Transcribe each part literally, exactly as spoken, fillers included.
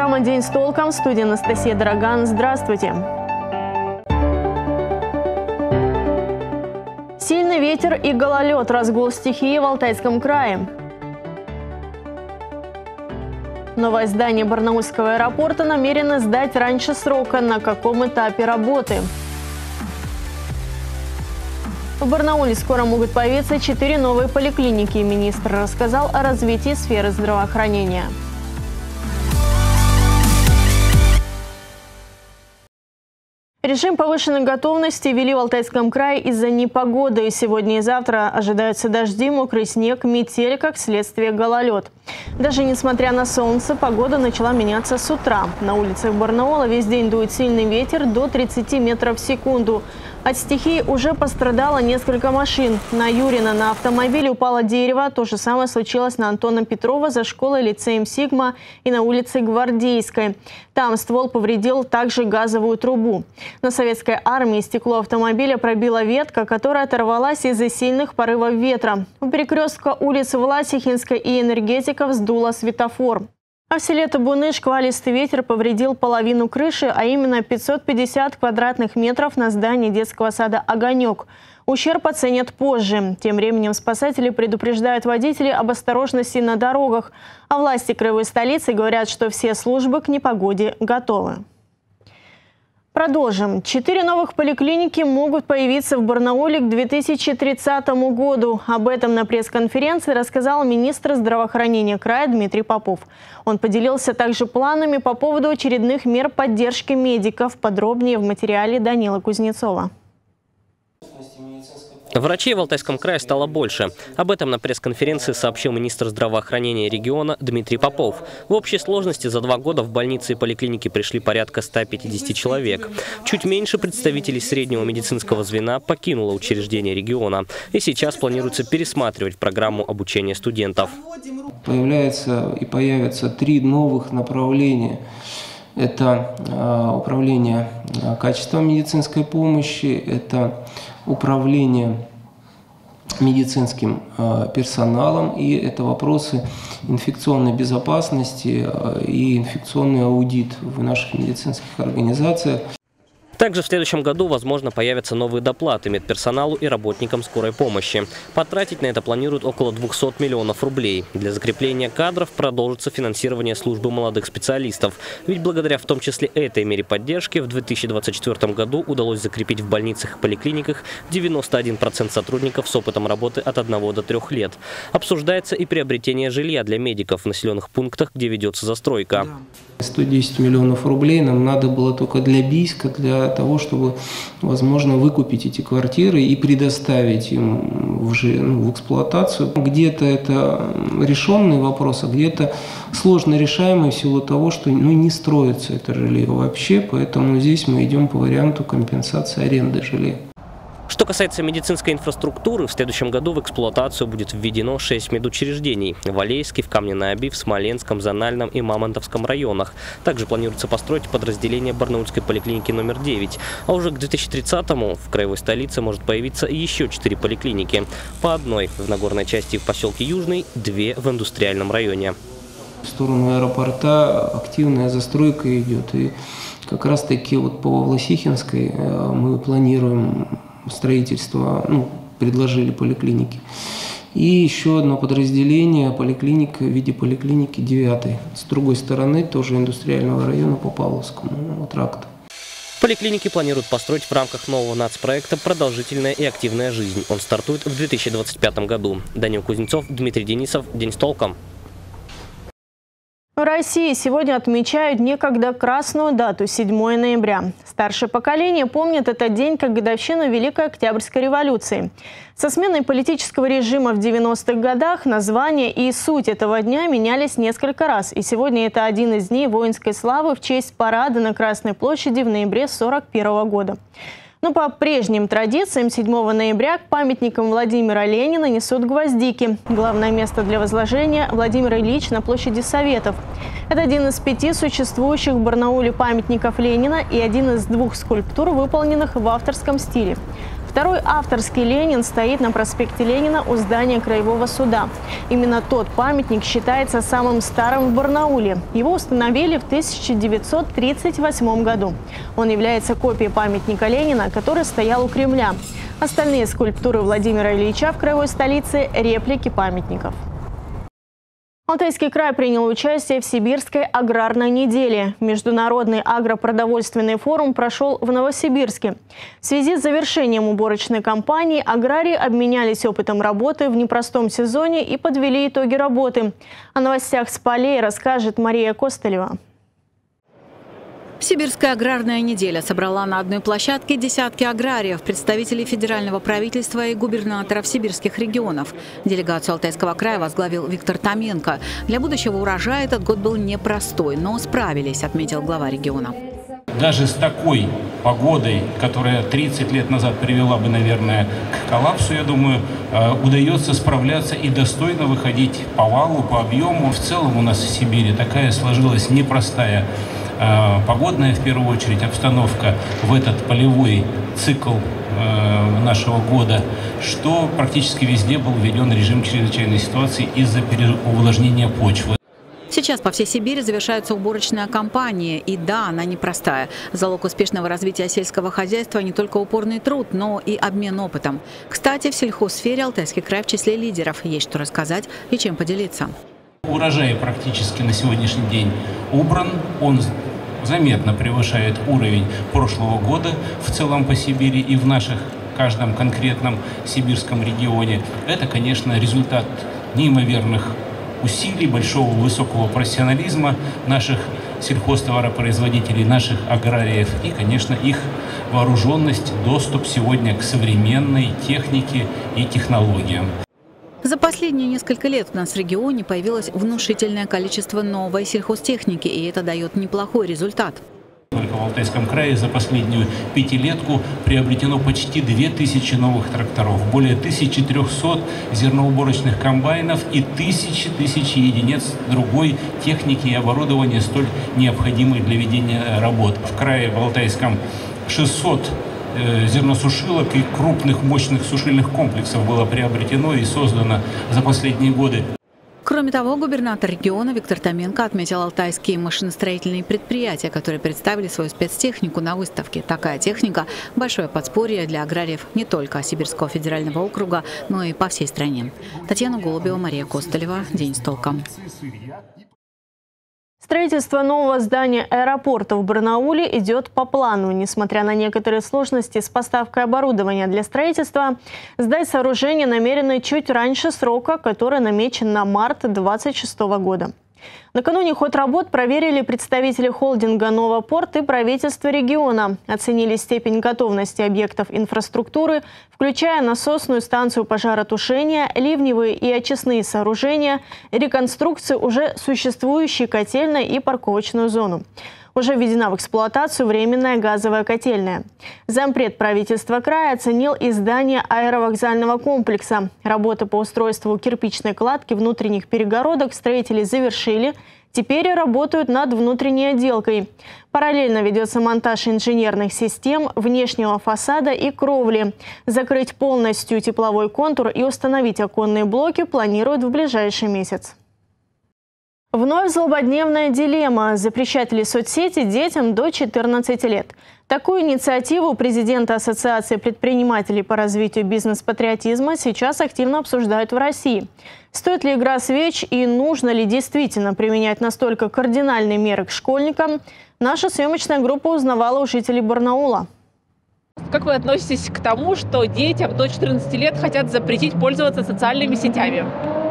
Программа «День с толком». В студии Анастасия Дороган. Здравствуйте. Сильный ветер и гололед. Разгул стихии в Алтайском крае. Новое здание Барнаульского аэропорта намерены сдать раньше срока. На каком этапе работы? В Барнауле скоро могут появиться четыре новые поликлиники. Министр рассказал о развитии сферы здравоохранения. Режим повышенной готовности ввели в Алтайском крае из-за непогоды. Сегодня и завтра ожидаются дожди, мокрый снег, метель, как следствие гололед. Даже несмотря на солнце, погода начала меняться с утра. На улицах Барнаула весь день дует сильный ветер до тридцати метров в секунду. От стихии уже пострадало несколько машин. На Юрина на автомобиле упало дерево. То же самое случилось на Антона Петрова за школой-лицеем «Сигма» и на улице Гвардейской. Там ствол повредил также газовую трубу. На Советской армии стекло автомобиля пробила ветка, которая оторвалась из-за сильных порывов ветра. У перекрестка улиц Власихинской и Энергетиков сдуло светофор. А в селе Табуны шквалистый ветер повредил половину крыши, а именно пятьсот пятьдесят квадратных метров на здании детского сада «Огонек». Ущерб оценят позже. Тем временем спасатели предупреждают водителей об осторожности на дорогах. А власти краевой столицы говорят, что все службы к непогоде готовы. Продолжим. Четыре новых поликлиники могут появиться в Барнауле к две тысячи тридцатому году. Об этом на пресс-конференции рассказал министр здравоохранения края Дмитрий Попов. Он поделился также планами по поводу очередных мер поддержки медиков. Подробнее в материале Данила Кузнецова. Врачей в Алтайском крае стало больше. Об этом на пресс-конференции сообщил министр здравоохранения региона Дмитрий Попов. В общей сложности за два года в больницы и поликлиники пришли порядка ста пятидесяти человек. Чуть меньше представителей среднего медицинского звена покинуло учреждение региона. И сейчас планируется пересматривать программу обучения студентов. Появляется и появятся три новых направления. Это управление качеством медицинской помощи, это управление медицинским персоналом и это вопросы инфекционной безопасности и инфекционный аудит в наших медицинских организациях. Также в следующем году, возможно, появятся новые доплаты медперсоналу и работникам скорой помощи. Потратить на это планируют около двухсот миллионов рублей. Для закрепления кадров продолжится финансирование службы молодых специалистов. Ведь благодаря в том числе этой мере поддержки в две тысячи двадцать четвёртом году удалось закрепить в больницах и поликлиниках девяносто один процент сотрудников с опытом работы от одного до трёх лет. Обсуждается и приобретение жилья для медиков в населенных пунктах, где ведется застройка. сто десять миллионов рублей нам надо было только для Бийска, для того, чтобы, возможно, выкупить эти квартиры и предоставить им в, ну, в эксплуатацию. Где-то это решенный вопрос, а где-то сложно решаемый в силу того, что ну, не строится это жилье вообще, поэтому здесь мы идем по варианту компенсации аренды жилья. Что касается медицинской инфраструктуры, в следующем году в эксплуатацию будет введено шесть медучреждений – в Алейске, в Камне-на-Оби, в Смоленском, Зональном и Мамонтовском районах. Также планируется построить подразделение Барнаульской поликлиники номер девять. А уже к две тысячи тридцатому в краевой столице может появиться еще четыре поликлиники. По одной в Нагорной части в поселке Южный, две в индустриальном районе. В сторону аэропорта активная застройка идет. И как раз таки вот по Власихинской мы планируем строительство, ну, предложили поликлиники. И еще одно подразделение, поликлиника в виде поликлиники девятой. С другой стороны, тоже индустриального района по Павловскому тракту. Поликлиники планируют построить в рамках нового нацпроекта «Продолжительная и активная жизнь». Он стартует в две тысячи двадцать пятом году. Данил Кузнецов, Дмитрий Денисов. День с толком. В России сегодня отмечают некогда красную дату – седьмое ноября. Старшее поколение помнит этот день как годовщину Великой Октябрьской революции. Со сменой политического режима в девяностых годах название и суть этого дня менялись несколько раз. И сегодня это один из дней воинской славы в честь парада на Красной площади в ноябре сорок первого года. Но по прежним традициям седьмого ноября к памятникам Владимира Ленина несут гвоздики. Главное место для возложения – Владимир Ильич на площади Советов. Это один из пяти существующих в Барнауле памятников Ленина и один из двух скульптур, выполненных в авторском стиле. Второй авторский Ленин стоит на проспекте Ленина у здания Краевого суда. Именно тот памятник считается самым старым в Барнауле. Его установили в тысяча девятьсот тридцать восьмом году. Он является копией памятника Ленина, который стоял у Кремля. Остальные скульптуры Владимира Ильича в краевой столице – реплики памятников. Алтайский край принял участие в Сибирской аграрной неделе. Международный агропродовольственный форум прошел в Новосибирске. В связи с завершением уборочной кампании аграрии обменялись опытом работы в непростом сезоне и подвели итоги работы. О новостях с полей расскажет Мария Костылева. Сибирская аграрная неделя собрала на одной площадке десятки аграриев, представителей федерального правительства и губернаторов сибирских регионов. Делегацию Алтайского края возглавил Виктор Томенко. Для будущего урожая этот год был непростой, но справились, отметил глава региона. Даже с такой погодой, которая тридцать лет назад привела бы, наверное, к коллапсу, я думаю, удается справляться и достойно выходить по валу, по объему. В целом у нас в Сибири такая сложилась непростая погодная, в первую очередь, обстановка в этот полевой цикл нашего года, что практически везде был введен режим чрезвычайной ситуации из-за переувлажнения почвы. Сейчас по всей Сибири завершается уборочная кампания. И да, она непростая. Залог успешного развития сельского хозяйства не только упорный труд, но и обмен опытом. Кстати, в сельхозсфере Алтайский край в числе лидеров. Есть что рассказать и чем поделиться. Урожай практически на сегодняшний день убран. Он заметно превышает уровень прошлого года в целом по Сибири и в наших каждом конкретном сибирском регионе. Это, конечно, результат неимоверных усилий, большого высокого профессионализма наших сельхозтоваропроизводителей, наших аграриев и, конечно, их вооруженность, доступ сегодня к современной технике и технологиям. За последние несколько лет у нас в регионе появилось внушительное количество новой сельхозтехники, и это дает неплохой результат. Только в Алтайском крае за последнюю пятилетку приобретено почти две тысячи новых тракторов, более тысячи трёхсот зерноуборочных комбайнов и тысячи тысячи единиц другой техники и оборудования, столь необходимой для ведения работ. В крае в Алтайском шестьсот зерносушилок и крупных мощных сушильных комплексов было приобретено и создано за последние годы. Кроме того, губернатор региона Виктор Томенко отметил алтайские машиностроительные предприятия, которые представили свою спецтехнику на выставке. Такая техника – большое подспорье для аграриев не только Сибирского федерального округа, но и по всей стране. Татьяна Голубева, Мария Костылева. День с толком. Строительство нового здания аэропорта в Барнауле идет по плану. Несмотря на некоторые сложности с поставкой оборудования для строительства, сдать сооружение намерены чуть раньше срока, который намечен на март две тысячи двадцать шестого года. Накануне ход работ проверили представители холдинга «Новопорт» и правительства региона. Оценили степень готовности объектов инфраструктуры, включая насосную станцию пожаротушения, ливневые и очистные сооружения, реконструкцию уже существующей котельной и парковочную зону. Уже введена в эксплуатацию временная газовая котельная. Зампред правительства края оценил и здание аэровокзального комплекса. Работы по устройству кирпичной кладки внутренних перегородок строители завершили. Теперь работают над внутренней отделкой. Параллельно ведется монтаж инженерных систем, внешнего фасада и кровли. Закрыть полностью тепловой контур и установить оконные блоки планируют в ближайший месяц. Вновь злободневная дилемма – запрещать ли соцсети детям до четырнадцати лет. Такую инициативу президента Ассоциации предпринимателей по развитию бизнес-патриотизма сейчас активно обсуждают в России. Стоит ли игра свеч и нужно ли действительно применять настолько кардинальные меры к школьникам, наша съемочная группа узнавала у жителей Барнаула. Как вы относитесь к тому, что детям до четырнадцати лет хотят запретить пользоваться социальными сетями?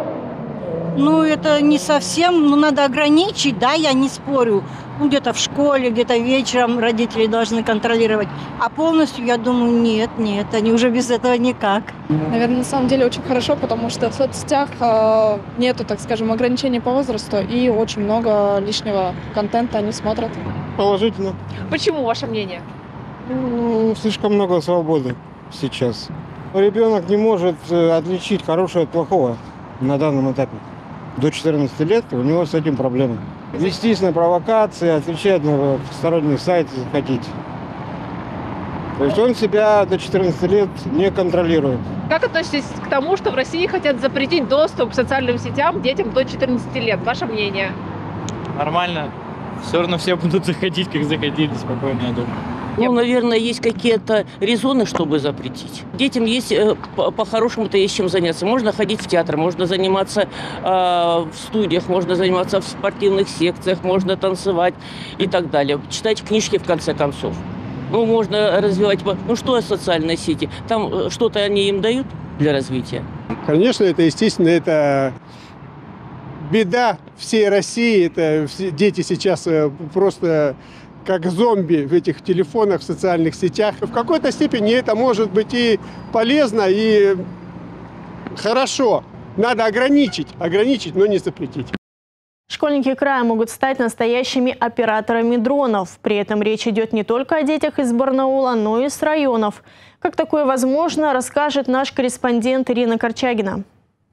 Ну, это не совсем, ну, надо ограничить, да, я не спорю. Ну, где-то в школе, где-то вечером родители должны контролировать. А полностью, я думаю, нет, нет, они уже без этого никак. Наверное, на самом деле очень хорошо, потому что в соцсетях э, нету, так скажем, ограничений по возрасту, и очень много лишнего контента они смотрят. Положительно. Почему, ваше мнение? Ну, слишком много свободы сейчас. Ребенок не может отличить хорошее от плохого на данном этапе. До четырнадцати лет у него с этим проблемы. Вестись на провокации, отвечать на посторонние сайты, захотите. То есть он себя до четырнадцати лет не контролирует. Как относитесь к тому, что в России хотят запретить доступ к социальным сетям детям до четырнадцати лет? Ваше мнение? Нормально. Все равно все будут заходить, как заходили, спокойно, я думаю. Ну, наверное, есть какие-то резоны, чтобы запретить. Детям есть, по-хорошему-то есть чем заняться. Можно ходить в театр, можно заниматься э, в студиях, можно заниматься в спортивных секциях, можно танцевать и так далее. Читать книжки, в конце концов. Ну, можно развивать... Ну, что социальные сети? Там что-то они им дают для развития? Конечно, это, естественно, это беда всей России. Это дети сейчас просто как зомби в этих телефонах, в социальных сетях. В какой-то степени это может быть и полезно, и хорошо. Надо ограничить, ограничить, но не запретить. Школьники края могут стать настоящими операторами дронов. При этом речь идет не только о детях из Барнаула, но и с районов. Как такое возможно, расскажет наш корреспондент Ирина Корчагина.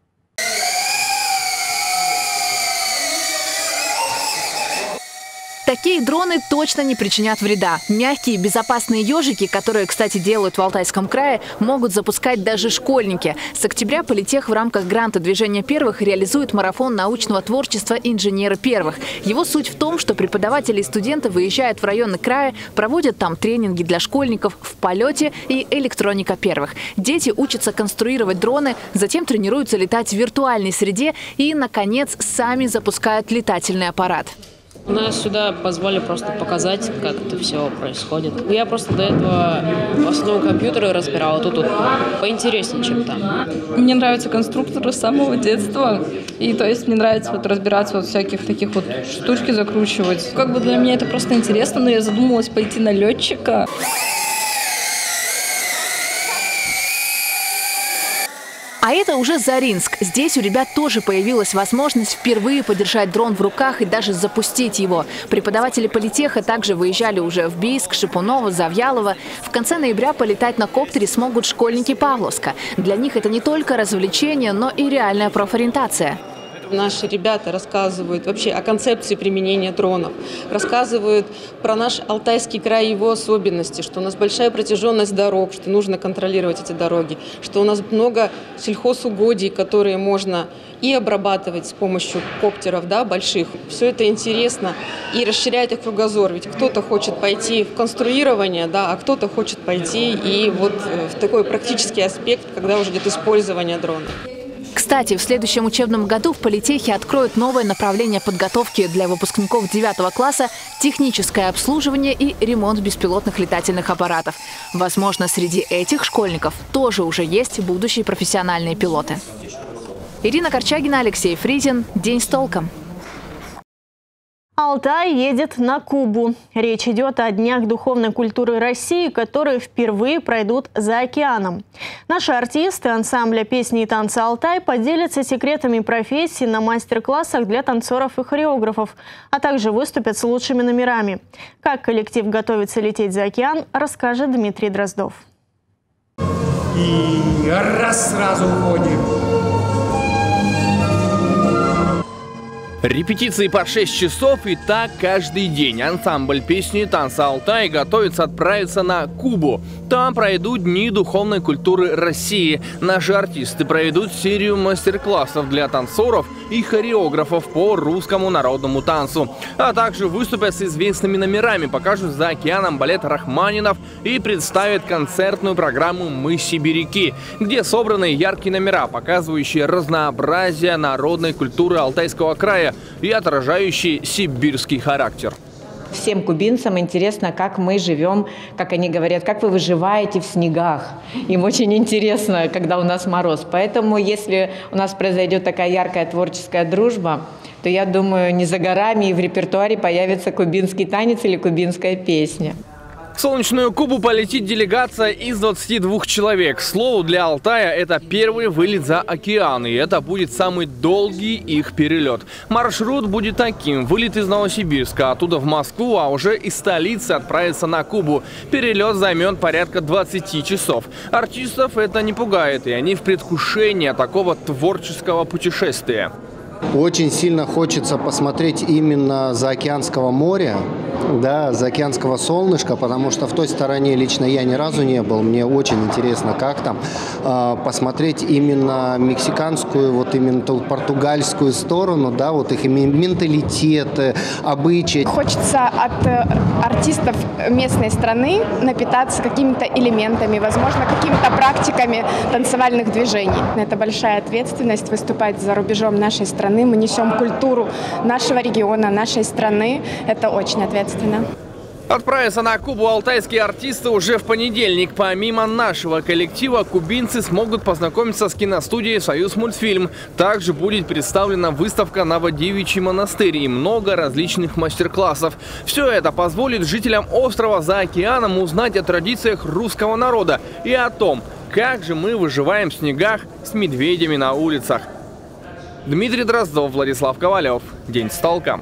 Такие дроны точно не причинят вреда. Мягкие, безопасные ежики, которые, кстати, делают в Алтайском крае, могут запускать даже школьники. С октября Политех в рамках гранта «Движение первых» реализует марафон научного творчества «Инженеры первых». Его суть в том, что преподаватели и студенты выезжают в районы края, проводят там тренинги для школьников в полете и электроника первых. Дети учатся конструировать дроны, затем тренируются летать в виртуальной среде и, наконец, сами запускают летательный аппарат. Нас сюда позвали просто показать, как это все происходит. Я просто до этого в основном компьютеры разбирала, тут, тут поинтереснее, чем там. Мне нравятся конструкторы с самого детства. И то есть мне нравится вот разбираться вот всяких таких вот штучки закручивать. Как бы для меня это просто интересно, но я задумалась пойти на летчика. А это уже Заринск. Здесь у ребят тоже появилась возможность впервые подержать дрон в руках и даже запустить его. Преподаватели политеха также выезжали уже в Бийск, Шипуново, Завьялово. В конце ноября полетать на коптере смогут школьники Павловска. Для них это не только развлечение, но и реальная профориентация. Наши ребята рассказывают вообще о концепции применения дронов, рассказывают про наш Алтайский край и его особенности, что у нас большая протяженность дорог, что нужно контролировать эти дороги, что у нас много сельхозугодий, которые можно и обрабатывать с помощью коптеров, да, больших. Все это интересно и расширяет их кругозор. Ведь кто-то хочет пойти в конструирование, да, а кто-то хочет пойти и вот в такой практический аспект, когда уже идет использование дрона. Кстати, в следующем учебном году в Политехе откроют новое направление подготовки для выпускников девятого класса – техническое обслуживание и ремонт беспилотных летательных аппаратов. Возможно, среди этих школьников тоже уже есть будущие профессиональные пилоты. Ирина Корчагина, Алексей Фризин. День с толком. Алтай едет на Кубу. Речь идет о Днях духовной культуры России, которые впервые пройдут за океаном. Наши артисты ансамбля песни и танца «Алтай» поделятся секретами профессии на мастер-классах для танцоров и хореографов, а также выступят с лучшими номерами. Как коллектив готовится лететь за океан, расскажет Дмитрий Дроздов. И раз сразу уходим. Репетиции по шесть часов и так каждый день. Ансамбль песни и танца «Алтай» готовится отправиться на Кубу. Там пройдут Дни духовной культуры России. Наши артисты проведут серию мастер-классов для танцоров и хореографов по русскому народному танцу. А также выступят с известными номерами, покажут за океаном балет Рахманинов и представят концертную программу «Мы сибиряки», где собраны яркие номера, показывающие разнообразие народной культуры Алтайского края и отражающий сибирский характер. Всем кубинцам интересно, как мы живем, как они говорят, как вы выживаете в снегах. Им очень интересно, когда у нас мороз. Поэтому, если у нас произойдет такая яркая творческая дружба, то, я думаю, не за горами и в репертуаре появится кубинский танец или кубинская песня. В солнечную Кубу полетит делегация из двадцати двух человек. К слову, для Алтая это первый вылет за океан, и это будет самый долгий их перелет. Маршрут будет таким: вылет из Новосибирска, оттуда в Москву, а уже из столицы отправиться на Кубу. Перелет займет порядка двадцати часов. Артистов это не пугает, и они в предвкушении такого творческого путешествия. Очень сильно хочется посмотреть именно заокеанского моря, да, заокеанского солнышка, потому что в той стороне лично я ни разу не был. Мне очень интересно, как там. Посмотреть именно мексиканскую, вот именно ту португальскую сторону, да, вот их менталитет, обычаи. Хочется от артистов местной страны напитаться какими-то элементами, возможно, какими-то практиками танцевальных движений. Это большая ответственность выступать за рубежом нашей страны. Мы несем культуру нашего региона, нашей страны. Это очень ответственно. Отправятся на Кубу алтайские артисты уже в понедельник. Помимо нашего коллектива, кубинцы смогут познакомиться с киностудией «Союзмультфильм». Также будет представлена выставка «Новодевичий монастырь» и много различных мастер-классов. Все это позволит жителям острова за океаном узнать о традициях русского народа и о том, как же мы выживаем в снегах с медведями на улицах. Дмитрий Дроздов, Владислав Ковалев. День с толком.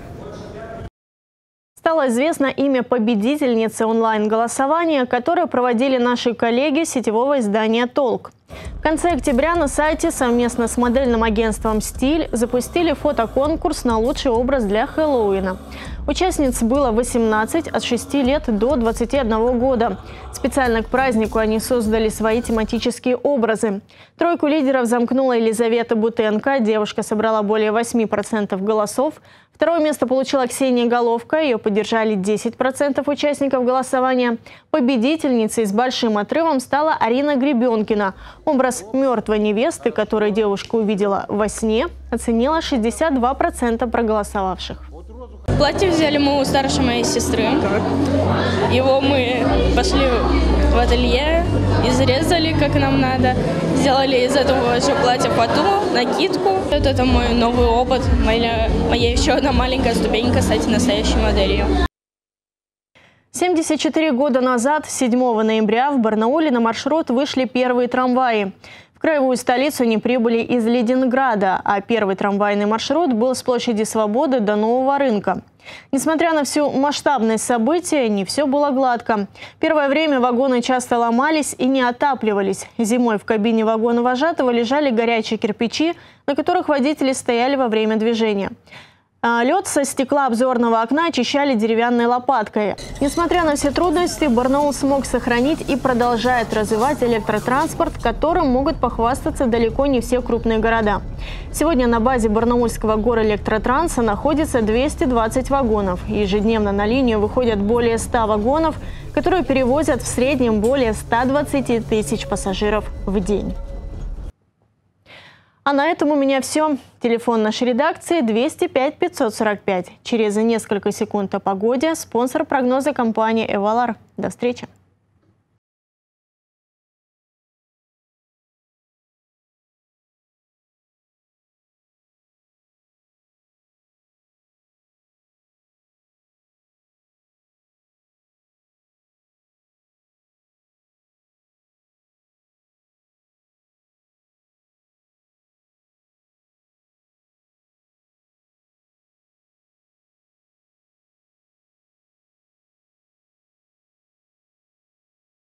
Стало известно имя победительницы онлайн-голосования, которое проводили наши коллеги сетевого издания «Толк». В конце октября на сайте совместно с модельным агентством «Стиль» запустили фотоконкурс на лучший образ для Хэллоуина. Участниц было восемнадцать, от шести лет до двадцати одного года. Специально к празднику они создали свои тематические образы. Тройку лидеров замкнула Елизавета Бутенко. Девушка собрала более восьми процентов голосов. Второе место получила Ксения Головка. Ее поддержали десять процентов участников голосования. Победительницей с большим отрывом стала Арина Гребенкина. Образ мертвой невесты, которую девушка увидела во сне, оценила шестьдесят два процента проголосовавших. Платье взяли мы у старшей моей сестры. Его мы пошли в ателье, изрезали как нам надо. Сделали из этого же платья фату, накидку. Вот это мой новый опыт. Моя, моя еще одна маленькая ступенька стать настоящей моделью. семьдесят четыре года назад, седьмого ноября, в Барнауле на маршрут вышли первые трамваи. В краевую столицу они прибыли из Ленинграда, а первый трамвайный маршрут был с площади Свободы до Нового рынка. Несмотря на всю масштабность события, не все было гладко. Первое время вагоны часто ломались и не отапливались. Зимой в кабине вагона вожатого лежали горячие кирпичи, на которых водители стояли во время движения. Лед со стекла обзорного окна очищали деревянной лопаткой. Несмотря на все трудности, Барнаул смог сохранить и продолжает развивать электротранспорт, которым могут похвастаться далеко не все крупные города. Сегодня на базе Барнаульского горэлектротранса находится двести двадцать вагонов. Ежедневно на линию выходят более ста вагонов, которые перевозят в среднем более ста двадцати тысяч пассажиров в день. А на этом у меня все. Телефон нашей редакции двести пять пятьсот сорок пять. Через несколько секунд о погоде. Спонсор прогноза — компания «Эвалар». До встречи.